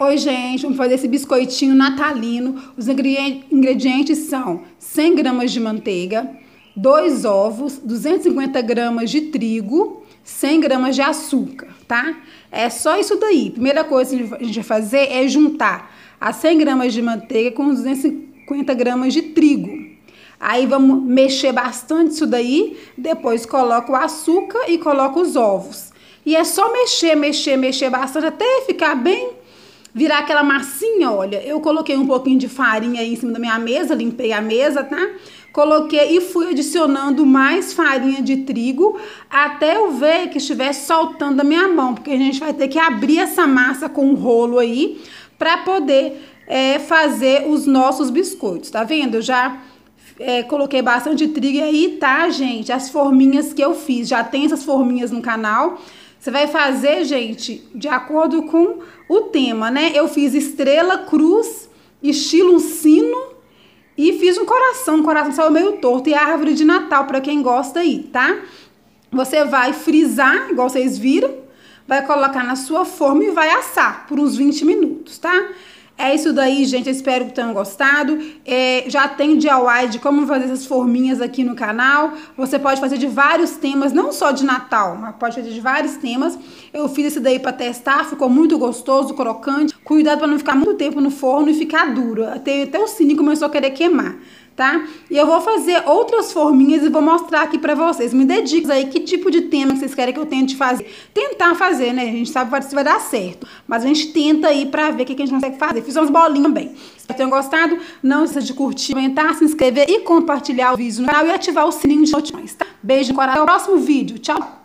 Oi, gente, vamos fazer esse biscoitinho natalino. Os ingredientes são 100 gramas de manteiga, 2 ovos, 250 gramas de trigo, 100 gramas de açúcar, tá? É só isso daí. Primeira coisa que a gente vai fazer é juntar as 100 gramas de manteiga com os 250 gramas de trigo. Aí vamos mexer bastante isso daí, depois coloca o açúcar e coloca os ovos. E é só mexer bastante até ficar bem, virar aquela massinha, olha. Eu coloquei um pouquinho de farinha aí em cima da minha mesa, limpei a mesa, tá? Coloquei e fui adicionando mais farinha de trigo até eu ver que estiver soltando da minha mão, porque a gente vai ter que abrir essa massa com um rolo aí para poder fazer os nossos biscoitos, tá vendo? Eu já coloquei bastante trigo e aí tá, gente, as forminhas que eu fiz. Já tem essas forminhas no canal. Você vai fazer, gente, de acordo com o tema, né? Eu fiz estrela, cruz, estilo um sino e fiz um coração saiu meio torto, e a árvore de Natal, para quem gosta aí, tá? Você vai frisar, igual vocês viram, vai colocar na sua forma e vai assar por uns 20 minutos, tá? É isso daí, gente, eu espero que tenham gostado. Já tem DIY de como fazer essas forminhas aqui no canal. Você pode fazer de vários temas, não só de Natal, mas pode fazer de vários temas. Eu fiz esse daí para testar, ficou muito gostoso, crocante. Cuidado para não ficar muito tempo no forno e ficar duro. Até o sininho começou a querer queimar, tá? E eu vou fazer outras forminhas e vou mostrar aqui pra vocês. Me dediquem aí que tipo de tema que vocês querem que eu tente fazer. Tentar fazer, né? A gente sabe se vai dar certo, mas a gente tenta aí pra ver o que a gente consegue fazer. Fiz umas bolinhas também. Espero que tenham gostado. Não esqueça de curtir, comentar, se inscrever e compartilhar o vídeo no canal e ativar o sininho de notificações, tá? Beijo no coração. Até o próximo vídeo. Tchau!